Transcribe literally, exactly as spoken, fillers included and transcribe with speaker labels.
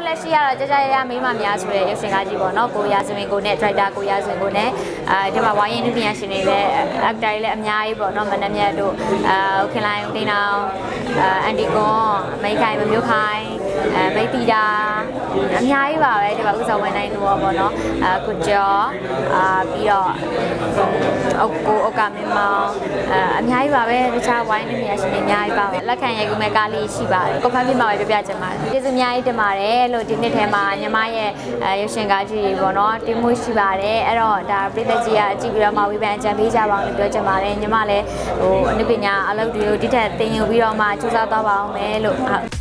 Speaker 1: လက်ရှိကတော့ကြာကြာရရမိမများဆိုတဲ့ရုပ်ရှင်ကားကြီးပေါ့နော်ကိုရာဇဝင်ကိုနဲ့ director ကိုရာဇဝင်ကိုနဲ့အဲဒီမှာဝိုင်းရင်လူပညာရှင်တွေလည်း actor တွေလည်းအများကြီးပေါ့နော်မနှက်မြတ်တို့အဲခင်လိုင်းဦးတင်အောင်အန်တီကွန်မိခိုင်မမျိုးခိုင်အဲမိတီတာအများကြီးပါပဲဒီမှာဥဆောင်ဝင်နိုင်လို့ပေါ့နော်အခုကျော်အာပြီးတော့အုတ်ကိုအုတ်ကမင်းမောင်အများကြီးပါပဲတခြားဝိုင်းလူပညာရှင်တွေအများကြီးပါပဲလက်ခံရိုက်ကူမဲ့ကားလေးရှိပါတယ်ကိုဖမ်းပြမှာပဲပြပြချင်ပါတယ်ကျေးဇူးအများကြီးတင်ပါတယ်လို့ဒီနှစ်ထဲမှာညီမရဲ့ရုပ်ရှင်ကားကြီးတွေပေါ့နော်တင်မှုရှိပါတယ်အဲ့တော့ဒါပြည်သက်ကြီးကကြည့်ပြီးတော့မှဝေဖန်အကြံပေးကြပါအောင်လို့ပြောချင်ပါတယ်ညီမလည်းဟိုအနုပညာအလုပ်တွေကိုဒီထက်သင်ယူပြီးတော့မှစူးစမ်းသွားပါအောင်မယ်လို့